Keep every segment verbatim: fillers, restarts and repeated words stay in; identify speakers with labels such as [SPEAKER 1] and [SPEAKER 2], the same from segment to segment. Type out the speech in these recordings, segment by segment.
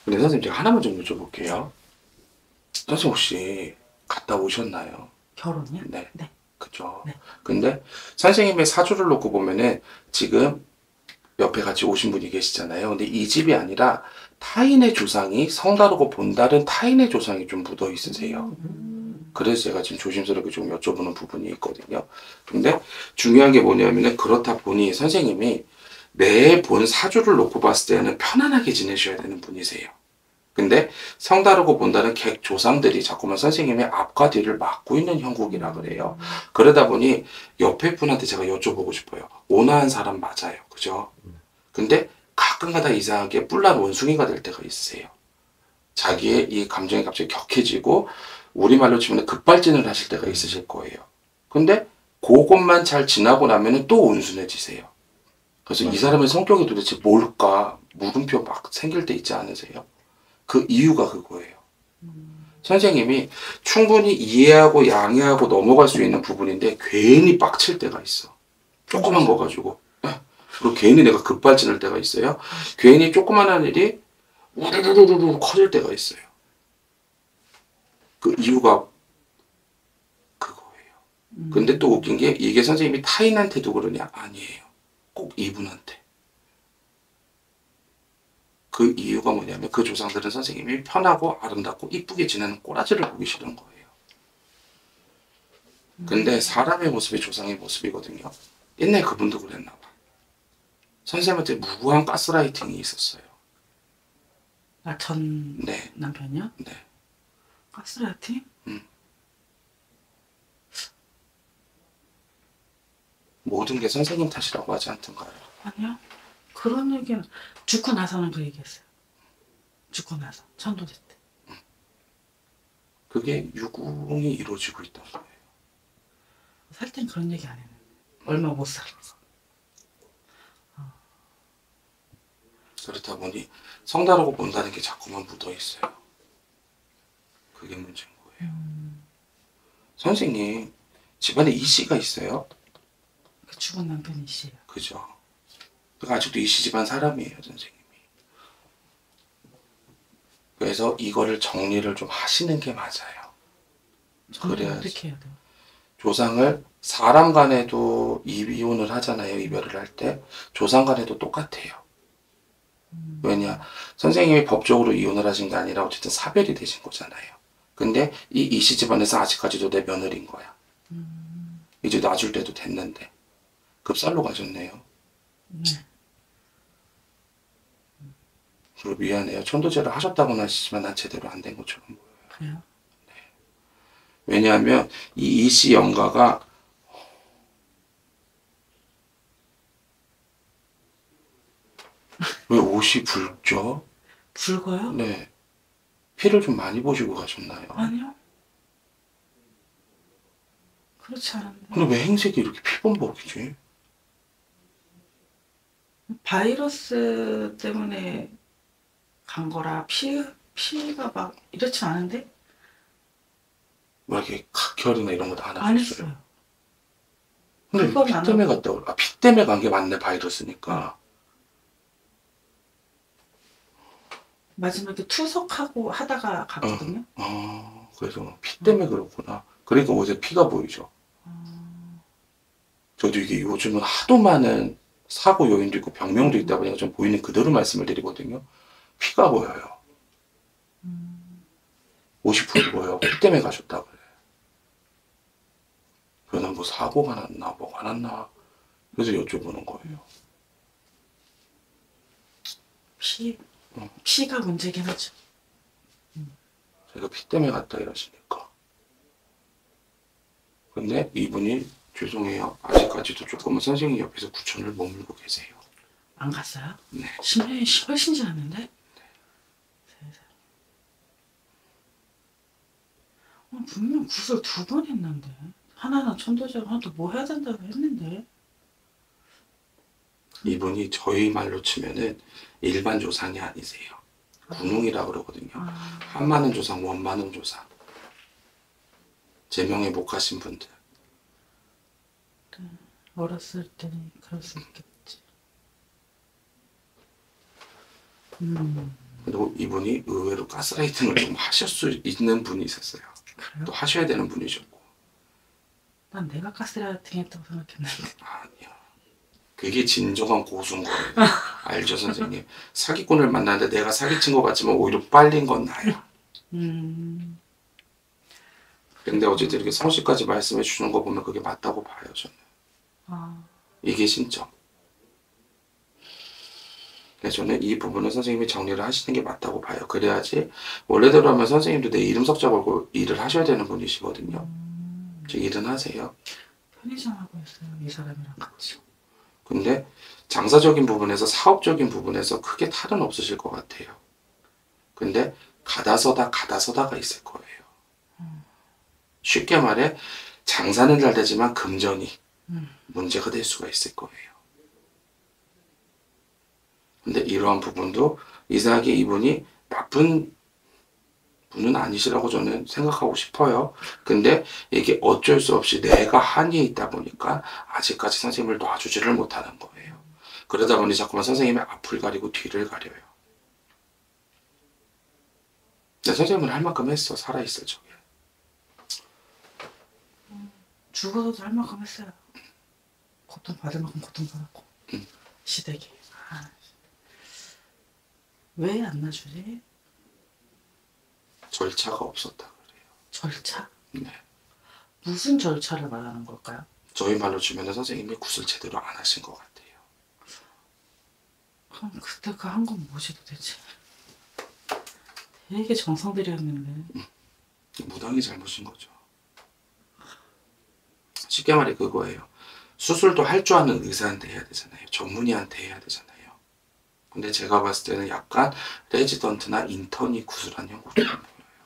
[SPEAKER 1] 근데 선생님 제가 하나만 좀 여쭤볼게요. 선생님 혹시 갔다 오셨나요?
[SPEAKER 2] 결혼이요?
[SPEAKER 1] 네.
[SPEAKER 2] 네.
[SPEAKER 1] 그죠.
[SPEAKER 2] 네.
[SPEAKER 1] 근데 선생님의 사주를 놓고 보면은 지금 옆에 같이 오신 분이 계시잖아요. 근데 이 집이 아니라 타인의 조상이 성다르고 본다른 타인의 조상이 좀 묻어 있으세요. 그래서 제가 지금 조심스럽게 좀 여쭤보는 부분이 있거든요. 근데 중요한 게 뭐냐면은 그렇다 보니 선생님이 내 본 사주를 놓고 봤을 때는 편안하게 지내셔야 되는 분이세요. 근데 성다르고 본다는 객 조상들이 자꾸만 선생님의 앞과 뒤를 막고 있는 형국이라 그래요. 그러다 보니 옆에 분한테 제가 여쭤보고 싶어요. 온화한 사람 맞아요. 그죠? 근데 가끔가다 이상하게 뿔난 원숭이가 될 때가 있으세요. 자기의 이 감정이 갑자기 격해지고 우리말로 치면 급발진을 하실 때가 있으실 거예요. 근데 그것만 잘 지나고 나면은 또 온순해지세요. 그래서 이 사람의 성격이 도대체 뭘까 물음표 막 생길 때 있지 않으세요? 그 이유가 그거예요. 선생님이 충분히 이해하고 양해하고 넘어갈 수 있는 부분인데 괜히 빡칠 때가 있어. 조그만 거 가지고. 그리고 괜히 내가 급발진할 때가 있어요. 괜히 조그만한 일이 우르르르르 커질 때가 있어요. 그 이유가 그거예요. 근데 또 웃긴 게 이게 선생님이 타인한테도 그러냐? 아니에요. 꼭 이분한테. 그 이유가 뭐냐면 그 조상들은 선생님이 편하고 아름답고 이쁘게 지내는 꼬라지를 보기 싫은 거예요. 근데 사람의 모습이 조상의 모습이거든요. 옛날 그분도 그랬나 봐. 선생님한테 무고한 가스라이팅이 있었어요.
[SPEAKER 2] 아, 전
[SPEAKER 1] 네.
[SPEAKER 2] 남편이요?
[SPEAKER 1] 네.
[SPEAKER 2] 가스라이팅?
[SPEAKER 1] 모든 게 선생님 탓이라고 하지 않던가요?
[SPEAKER 2] 아니요. 그런 얘기는 죽고 나서는 그 얘기했어요. 죽고 나서 천도제 때.
[SPEAKER 1] 그게 유궁이 이루어지고 있다는 거예요.
[SPEAKER 2] 살 땐 그런 얘기 안 했는데 얼마 못 살아서.
[SPEAKER 1] 그렇다 보니 성다르고 본다는 게 자꾸만 묻어 있어요. 그게 문제인 거예요. 음. 선생님 집안에 이씨가 있어요?
[SPEAKER 2] 그 죽은 남편이 씨예요.
[SPEAKER 1] 그죠. 그러니까 아직도 이씨 집안 사람이에요, 선생님이. 그래서 이거를 정리를 좀 하시는 게 맞아요.
[SPEAKER 2] 그래야 어떻게 해야 돼요?
[SPEAKER 1] 조상을 사람 간에도 이혼을 하잖아요. 이별을 할 때. 조상 간에도 똑같아요. 음. 왜냐? 선생님이 법적으로 이혼을 하신 게 아니라 어쨌든 사별이 되신 거잖아요. 근데 이 이씨 집안에서 아직까지도 내 며느리인 거야. 음. 이제 놔줄 때도 됐는데. 급살로 가셨네요.
[SPEAKER 2] 네.
[SPEAKER 1] 그리고 미안해요. 천도제를 하셨다고는 하시지만 난 제대로 안 된 것처럼 보여요.
[SPEAKER 2] 그래요?
[SPEAKER 1] 네. 왜냐하면 이 이씨 영가가 왜 옷이 붉죠?
[SPEAKER 2] 붉어요?
[SPEAKER 1] 네. 피를 좀 많이 보시고 가셨나요?
[SPEAKER 2] 아니요. 그렇지 않은데.
[SPEAKER 1] 근데 왜 행색이 이렇게 피범벅이지?
[SPEAKER 2] 바이러스 때문에 간 거라 피, 피가 막 이렇지 않은데?
[SPEAKER 1] 뭐 이렇게 각혈이나 이런 거 다 안
[SPEAKER 2] 안
[SPEAKER 1] 하셨어요?
[SPEAKER 2] 했어요.
[SPEAKER 1] 근데
[SPEAKER 2] 그건
[SPEAKER 1] 피
[SPEAKER 2] 안
[SPEAKER 1] 때문에
[SPEAKER 2] 하고.
[SPEAKER 1] 갔다 올, 아, 피 때문에 간 게 맞네, 바이러스니까.
[SPEAKER 2] 마지막에 투석하고 하다가 갔거든요.
[SPEAKER 1] 어, 어, 그래서 피 때문에 그렇구나. 그러니까 어제 피가 보이죠. 저도 이게 요즘은 하도 많은 사고 요인도 있고 병명도 있다 보니까 좀 보이는 그대로 말씀을 드리거든요. 피가 보여요. 오십 퍼센트 보여요. 피 때문에 가셨다 그래. 그래서 뭐 사고가 났나 뭐가 났나 그래서 여쭤보는 거예요.
[SPEAKER 2] 피, 피가 문제긴 하죠.
[SPEAKER 1] 제가 피 때문에 갔다 이러시니까. 근데 이분이 죄송해요. 아직까지도 조금은 선생님 옆에서 구천을 머물고 계세요.
[SPEAKER 2] 안 갔어요?
[SPEAKER 1] 네.
[SPEAKER 2] 십 년이 훨씬 지났는데? 네. 어, 분명 구슬 두 번 했는데. 하나는 천도제고 하나도 뭐 해야 된다고 했는데.
[SPEAKER 1] 이분이 저희 말로 치면은 일반 조상이 아니세요. 군웅이라 그러거든요.
[SPEAKER 2] 아.
[SPEAKER 1] 한마는 조상, 원마는 조상. 제명에 못 가신 분들.
[SPEAKER 2] 네. 어렸을 때는 그럴 수 있겠지. 음.
[SPEAKER 1] 그리고 이분이 의외로 가스라이팅을 좀 하실 수 있는 분이 있었어요.
[SPEAKER 2] 그래요?
[SPEAKER 1] 또 하셔야 되는 분이셨고.
[SPEAKER 2] 난 내가 가스라이팅 했다고 생각했는데.
[SPEAKER 1] 아니요. 그게 진정한 고수인 거예요. 알죠, 선생님? 사기꾼을 만나는데 내가 사기친 것 같지만 오히려 빨린 건 나야.
[SPEAKER 2] 음,
[SPEAKER 1] 근데 어쨌든 이렇게 성실까지 말씀해 주는 거 보면 그게 맞다고 봐요, 저는.
[SPEAKER 2] 아,
[SPEAKER 1] 이게 신점. 그래서 저는 이 부분은 선생님이 정리를 하시는 게 맞다고 봐요. 그래야지 원래대로 하면 선생님도 내 이름 석자 걸고 일을 하셔야 되는 분이시거든요.
[SPEAKER 2] 음,
[SPEAKER 1] 저 일은 하세요.
[SPEAKER 2] 편의점 하고 있어요. 이 사람이랑 같이.
[SPEAKER 1] 근데 장사적인 부분에서 사업적인 부분에서 크게 탈은 없으실 것 같아요. 근데 가다서다 가다서다가 있을 거예요. 쉽게 말해 장사는 잘 되지만 금전이
[SPEAKER 2] 음,
[SPEAKER 1] 문제가 될 수가 있을 거예요. 근데 이러한 부분도 이상하게 이분이 나쁜 분은 아니시라고 저는 생각하고 싶어요. 근데 이게 어쩔 수 없이 내가 한이 있다 보니까 아직까지 선생님을 놔주지를 못하는 거예요. 그러다 보니 자꾸만 선생님의 앞을 가리고 뒤를 가려요. 근데 선생님은 할 만큼 했어. 살아있을 적에.
[SPEAKER 2] 죽어서도 할 만큼 했어요. 고통 받을 만큼 고통 받았고.
[SPEAKER 1] 음.
[SPEAKER 2] 시댁이. 아, 왜 안 놔주지?
[SPEAKER 1] 절차가 없었다 그래요.
[SPEAKER 2] 절차?
[SPEAKER 1] 네.
[SPEAKER 2] 무슨 절차를 말하는 걸까요?
[SPEAKER 1] 저희 말로 주면 선생님이 굿을 제대로 안 하신 것 같아요.
[SPEAKER 2] 그럼 그때 그 한 건 뭐지 도대체? 되게 정성 들였는데.
[SPEAKER 1] 무당이 잘못인 거죠. 쉽게 말해 그거예요. 수술도 할 줄 아는 의사한테 해야 되잖아요. 전문의한테 해야 되잖아요. 근데 제가 봤을 때는 약간 레지던트나 인턴이 구슬한 형국이에요.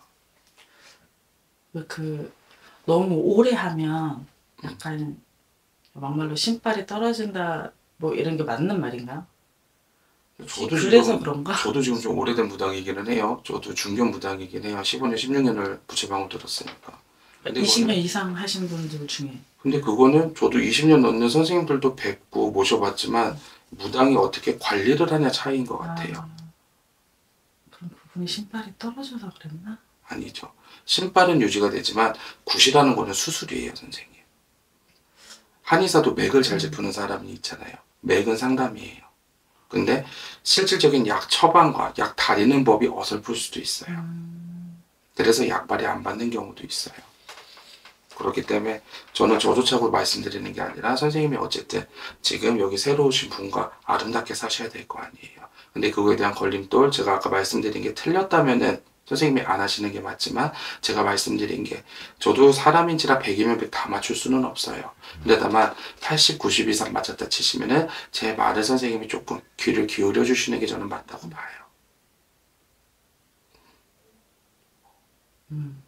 [SPEAKER 2] 왜 그 너무 오래 하면 약간 막말로 신발이 떨어진다 뭐 이런 게 맞는 말인가요?
[SPEAKER 1] 저도
[SPEAKER 2] 그래서
[SPEAKER 1] 지금,
[SPEAKER 2] 그런가?
[SPEAKER 1] 저도 지금 좀 오래된 무당이기는 해요. 저도 중견 무당이긴 해요. 십오 년, 십육 년을 부채방울 들었으니까. 근데
[SPEAKER 2] 이십 년
[SPEAKER 1] 그거는,
[SPEAKER 2] 이상 하신 분들 중에
[SPEAKER 1] 근데 그거는 저도 이십 년 넘는 선생님들도 뵙고 모셔봤지만 무당이 어떻게 관리를 하냐 차이인 것 같아요.
[SPEAKER 2] 아, 그럼 그분이 신발이 떨어져서 그랬나?
[SPEAKER 1] 아니죠. 신발은 유지가 되지만 굿이라는 거는 수술이에요, 선생님. 한의사도 맥을 잘 짚는 사람이 있잖아요. 맥은 상담이에요. 근데 실질적인 약 처방과 약 다리는 법이 어설플 수도 있어요.
[SPEAKER 2] 음,
[SPEAKER 1] 그래서 약발이 안 받는 경우도 있어요. 그렇기 때문에 저는 저조차고 말씀드리는 게 아니라 선생님이 어쨌든 지금 여기 새로 오신 분과 아름답게 사셔야 될 거 아니에요. 근데 그거에 대한 걸림돌 제가 아까 말씀드린 게 틀렸다면은 선생님이 안 하시는 게 맞지만 제가 말씀드린 게 저도 사람인지라 백이면 백 다 맞출 수는 없어요. 근데 다만 팔십, 구십 이상 맞았다 치시면은 제 말을 선생님이 조금 귀를 기울여 주시는 게 저는 맞다고 봐요.
[SPEAKER 2] 음.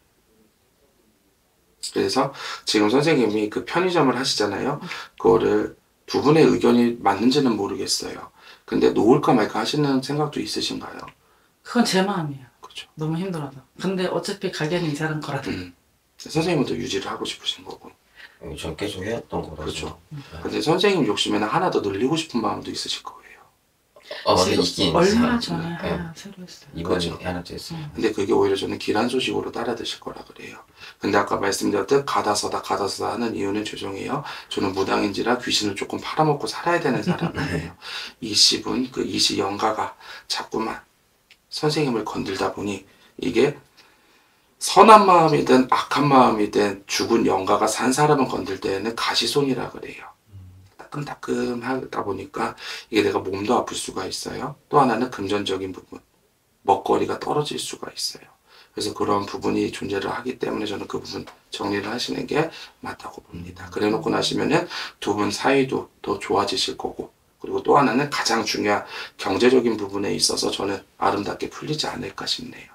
[SPEAKER 1] 그래서 지금 선생님이 그 편의점을 하시잖아요. 그거를 두 분의 의견이 맞는지는 모르겠어요. 근데 놓을까 말까 하시는 생각도 있으신가요?
[SPEAKER 2] 그건 제 마음이에요.
[SPEAKER 1] 그렇죠.
[SPEAKER 2] 너무 힘들어서. 근데 어차피 가게는 이사람 거라서.
[SPEAKER 1] 음. 선생님은 더 유지를 하고 싶으신 거고.
[SPEAKER 3] 전 계속 해왔던 거라서.
[SPEAKER 1] 그렇죠.
[SPEAKER 3] 네.
[SPEAKER 1] 근데 선생님 욕심에는 하나 더 늘리고 싶은 마음도 있으실 거예요.
[SPEAKER 3] 어, 맞아,
[SPEAKER 2] 지금
[SPEAKER 3] 있긴
[SPEAKER 2] 얼마
[SPEAKER 3] 있어요.
[SPEAKER 2] 전에
[SPEAKER 3] 네.
[SPEAKER 2] 하나 새로 했어요.
[SPEAKER 3] 이번에
[SPEAKER 1] 그렇죠.
[SPEAKER 3] 하나 더 했어요.
[SPEAKER 2] 음.
[SPEAKER 1] 근데 그게 오히려 저는 길한 소식으로 따라드실 거라 그래요. 근데 아까 말씀드렸듯 가다서다 가다서다 하는 이유는 죄송해요. 저는 무당인지라 귀신을 조금 팔아먹고 살아야 되는 사람이에요. 이십은 그 이시 영가가 자꾸만 선생님을 건들다 보니 이게 선한 마음이든 악한 마음이든 죽은 영가가 산 사람을 건들 때에는 가시손이라 그래요. 따끔따끔하다 보니까 이게 내가 몸도 아플 수가 있어요. 또 하나는 금전적인 부분, 먹거리가 떨어질 수가 있어요. 그래서 그런 부분이 존재를 하기 때문에 저는 그 부분 정리를 하시는 게 맞다고 봅니다. 그래 놓고 나시면은 두 분 사이도 더 좋아지실 거고, 그리고 또 하나는 가장 중요한 경제적인 부분에 있어서 저는 아름답게 풀리지 않을까 싶네요.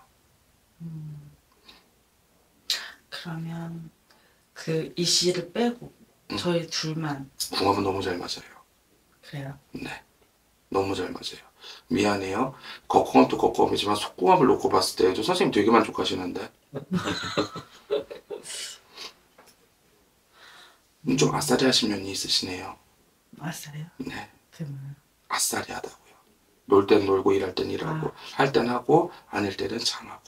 [SPEAKER 2] 그러면 그 이 씨를 빼고
[SPEAKER 1] 음.
[SPEAKER 2] 저희 둘만
[SPEAKER 1] 궁합은 너무 잘 맞아요.
[SPEAKER 2] 그래요.
[SPEAKER 1] 네. 너무 잘 맞아요. 미안해요. 겉궁합도 겉궁합이지만 속궁합을 놓고 봤을 때도 선생님 되게 만족하시는데. 음, 좀 아싸리하신 면이 있으시네요.
[SPEAKER 2] 아싸래요?
[SPEAKER 1] 네.
[SPEAKER 2] 그러면
[SPEAKER 1] 아싸리하다고요. 놀 땐 놀고 일할 땐 일하고
[SPEAKER 2] 아.
[SPEAKER 1] 할 땐 하고 아닐 때는 참하고.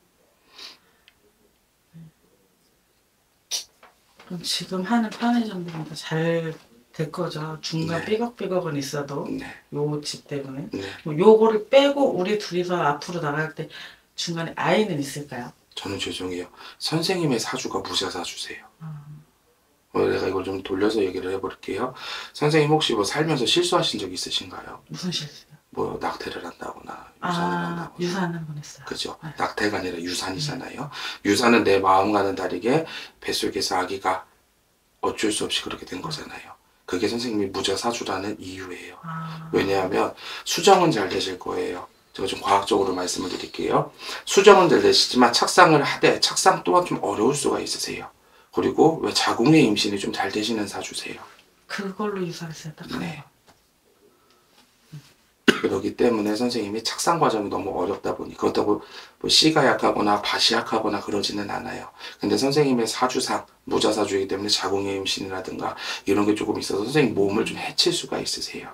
[SPEAKER 2] 그럼 지금 하는 편의점들은 다 잘 될 거죠. 중간
[SPEAKER 1] 네.
[SPEAKER 2] 삐걱삐걱은 있어도
[SPEAKER 1] 네.
[SPEAKER 2] 요 집 때문에.
[SPEAKER 1] 네.
[SPEAKER 2] 뭐 요거를 빼고 우리 둘이서 앞으로 나갈 때 중간에 아이는 있을까요?
[SPEAKER 1] 저는 죄송해요. 선생님의 사주가 무자 사주세요.
[SPEAKER 2] 아.
[SPEAKER 1] 어, 내가 이걸 좀 돌려서 얘기를 해볼게요. 선생님 혹시 뭐 살면서 실수하신 적 있으신가요?
[SPEAKER 2] 무슨 실수요?
[SPEAKER 1] 뭐 낙태를 한다거나 유산을
[SPEAKER 2] 아,
[SPEAKER 1] 한다거나.
[SPEAKER 2] 유산 한 번 했어요.
[SPEAKER 1] 그죠?
[SPEAKER 2] 네.
[SPEAKER 1] 낙태가 아니라 유산이잖아요. 유산은 내 마음과는 다르게 뱃속에서 아기가 어쩔 수 없이 그렇게 된 거잖아요. 그게 선생님이 무자 사주라는 이유예요.
[SPEAKER 2] 아.
[SPEAKER 1] 왜냐하면 수정은 잘 되실 거예요. 제가 좀 과학적으로 말씀을 드릴게요. 수정은 잘 되시지만 착상을 하되 착상 또한 좀 어려울 수가 있으세요. 그리고 왜 자궁의 임신이 좀 잘 되시는 사주세요.
[SPEAKER 2] 그걸로 유산했어요. 딱 한
[SPEAKER 1] 네.
[SPEAKER 2] 번.
[SPEAKER 1] 그렇기 때문에 선생님이 착상 과정이 너무 어렵다 보니 그렇다고 뭐 씨가 약하거나 밭이 약하거나 그러지는 않아요. 근데 선생님의 사주상 무자사주이기 때문에 자궁의 임신이라든가 이런 게 조금 있어서 선생님 몸을 좀 해칠 수가 있으세요.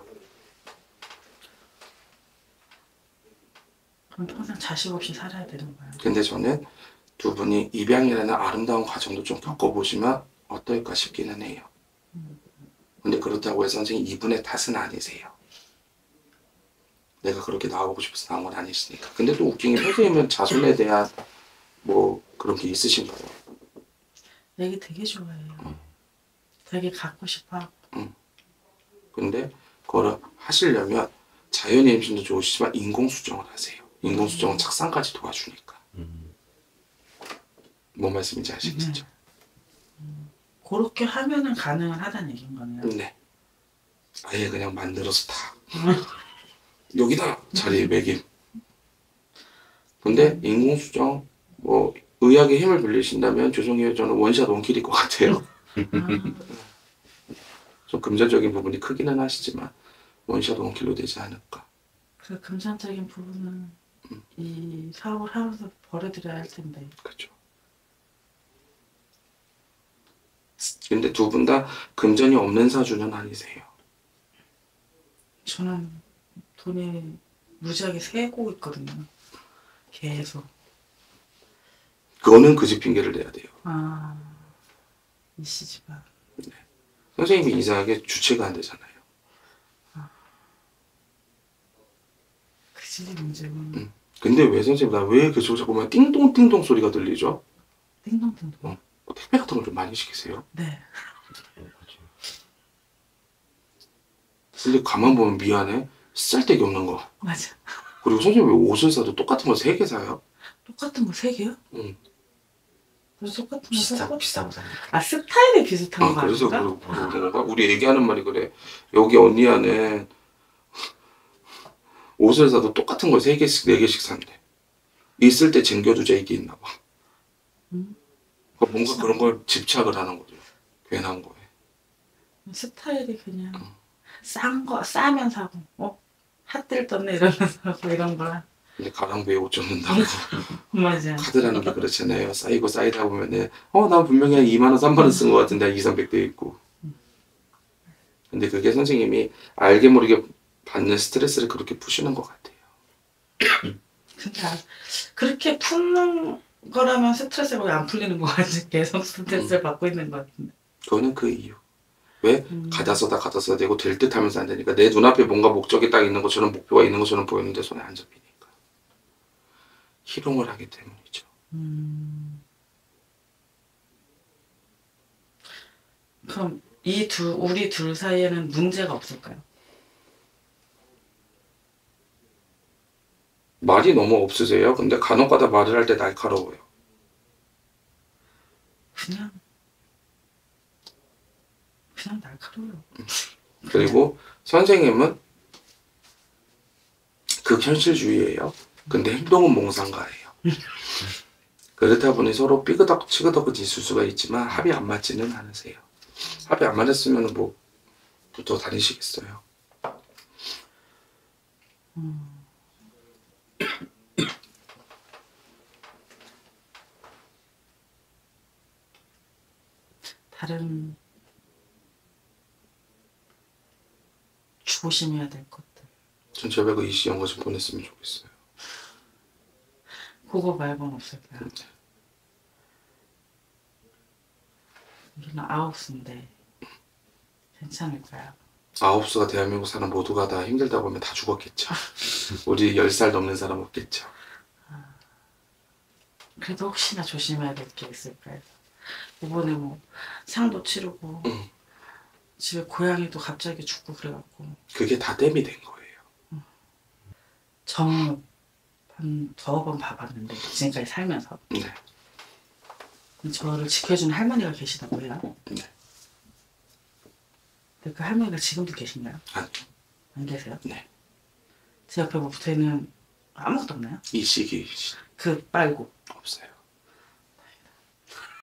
[SPEAKER 2] 그럼 평생 자식 없이 살아야 되는 거예요.
[SPEAKER 1] 근데 저는 두 분이 입양이라는 아름다운 과정도 좀 겪어보시면 어떨까 싶기는 해요. 근데 그렇다고 해서 선생님 이분의 탓은 아니세요. 내가 그렇게 나오고 싶어서 나온 건 아니시니까. 근데 또 웃긴 게 선생님은 자손에 대한 뭐 그런 게 있으신가요?
[SPEAKER 2] 얘기 되게 좋아해요. 되게 갖고 싶어 하고.
[SPEAKER 1] 근데 그거를 하시려면 자연의 임신도 좋으시지만 인공수정을 하세요. 인공수정은 착상까지 도와주니까.
[SPEAKER 3] 음.
[SPEAKER 1] 뭔 말씀인지 아시겠죠?
[SPEAKER 2] 그렇게 하면은 가능은 하다는 얘기인 거네요.
[SPEAKER 1] 네. 아예 그냥 만들어서 다 여기다 자리에 매김. 근데 인공수정 뭐 의학의 힘을 빌리신다면 죄송해요, 저는 원샷 원킬일 것 같아요.
[SPEAKER 2] 아,
[SPEAKER 1] 좀 금전적인 부분이 크기는 하시지만 원샷 원킬로 되지 않을까.
[SPEAKER 2] 그 금전적인 부분은 이 사업을 하면서 벌어들여야 할 텐데.
[SPEAKER 1] 그렇죠. 근데 두 분 다 금전이 없는 사주는 아니세요.
[SPEAKER 2] 저는 돈이 무지하게 새고 있거든요. 계속.
[SPEAKER 1] 그거는 그 집 핑계를 대야 돼요.
[SPEAKER 2] 아, 이 시집아.
[SPEAKER 1] 선생님이 이상하게 주체가 안 되잖아요.
[SPEAKER 2] 그 집이 문제군.
[SPEAKER 1] 근데 왜 선생님 나 왜 계속 자꾸만 띵동띵동 소리가 들리죠?
[SPEAKER 2] 띵동띵동.
[SPEAKER 1] 어. 뭐 택배 같은 걸 좀 많이 시키세요?
[SPEAKER 2] 네.
[SPEAKER 1] 근데 가만 보면 미안해. 쓸데기 없는 거.
[SPEAKER 2] 맞아.
[SPEAKER 1] 그리고 선생님 왜 옷을 사도 똑같은 거 세 개 사요?
[SPEAKER 2] 똑같은 거 세 개요?
[SPEAKER 1] 응.
[SPEAKER 2] 그래서 똑같은 거
[SPEAKER 3] 비싸
[SPEAKER 2] 사고?
[SPEAKER 3] 비싸고 사니까.
[SPEAKER 2] 아, 스타일이 비슷한
[SPEAKER 1] 아
[SPEAKER 2] 거
[SPEAKER 1] 그래서
[SPEAKER 2] 아닌가?
[SPEAKER 1] 그- 그런 건가? 우리 얘기하는 말이 그래. 여기 언니야는 옷을 사도 똑같은 걸 세 개씩 네 개씩 산대. 있을 때 챙겨두자 이게 있나 봐.
[SPEAKER 2] 음.
[SPEAKER 1] 그러니까 뭔가 그런 걸 집착을 하는 거죠. 괜한 거에.
[SPEAKER 2] 스타일이 그냥 싼 거, 싸면 사고, 어? 핫들 떴네 이러면서 사고 이런 거라.
[SPEAKER 1] 근데 가랑비에 옷 젖는다고.
[SPEAKER 2] 맞아.
[SPEAKER 1] 카드라는 게 그렇잖아요. 쌓이고 쌓이다 보면은 어, 나 분명히 한 이만 원, 삼만 원 쓴 것 같은데 한 이삼백 돼 있고. 근데 그게 선생님이 알게 모르게 받는 스트레스를 그렇게 푸시는 것 같아요.
[SPEAKER 2] 근데 아, 그렇게 푸는 거라면 스트레스가 왜 안 풀리는 거 같지? 계속 스트레스를 받고 있는 것 같은데.
[SPEAKER 1] 그거는 그 이유. 왜?
[SPEAKER 2] 음.
[SPEAKER 1] 가다 써다 가다 써다 되고 될 듯 하면서 안 되니까 내 눈앞에 뭔가 목적이 딱 있는 것처럼 목표가 있는 것처럼 보이는데 손에 안 잡히니까. 희롱을 하기 때문이죠.
[SPEAKER 2] 음. 그럼 이 둘, 우리 둘 사이에는 문제가 없을까요?
[SPEAKER 1] 말이 너무 없으세요. 근데 간혹 가다 말을 할 때 날카로워요.
[SPEAKER 2] 그냥 그냥 날카로워요.
[SPEAKER 1] 그리고 선생님은 극현실주의예요. 근데 행동은 몽상가예요. 그렇다 보니 서로 삐그덕 치그덕은 있을 수가 있지만 합이 안 맞지는 않으세요. 합이 안 맞았으면 뭐 붙어 다니시겠어요.
[SPEAKER 2] 다른 조심해야 될 것들.
[SPEAKER 1] 전 제발 그 이씨 연거 좀 보냈으면 좋겠어요.
[SPEAKER 2] 그거 말고는 없을까요? 우리는 아홉수인데 괜찮을까요?
[SPEAKER 1] 아홉수가 대한민국 사람 모두가 다 힘들다고 하면 다 죽었겠죠. 우리 열 살 넘는 사람 없겠죠.
[SPEAKER 2] 그래도 혹시나 조심해야 될 게 있을까요? 이번에 뭐 상도 치르고
[SPEAKER 1] 응.
[SPEAKER 2] 집에 고양이도 갑자기 죽고 그래갖고
[SPEAKER 1] 그게 다 땜이 된 거예요.
[SPEAKER 2] 정 한 두어 번 봐봤는데 지금까지 살면서
[SPEAKER 1] 네.
[SPEAKER 2] 저를 지켜주는 할머니가 계시다고 해요.
[SPEAKER 1] 네.
[SPEAKER 2] 근데 그 할머니가 지금도 계신가요?
[SPEAKER 1] 아니요.
[SPEAKER 2] 안 계세요?
[SPEAKER 1] 네.
[SPEAKER 2] 제 옆에 뭐 붙어있는 아무것도 없나요?
[SPEAKER 1] 이씨기
[SPEAKER 2] 그 빨고
[SPEAKER 1] 없어요.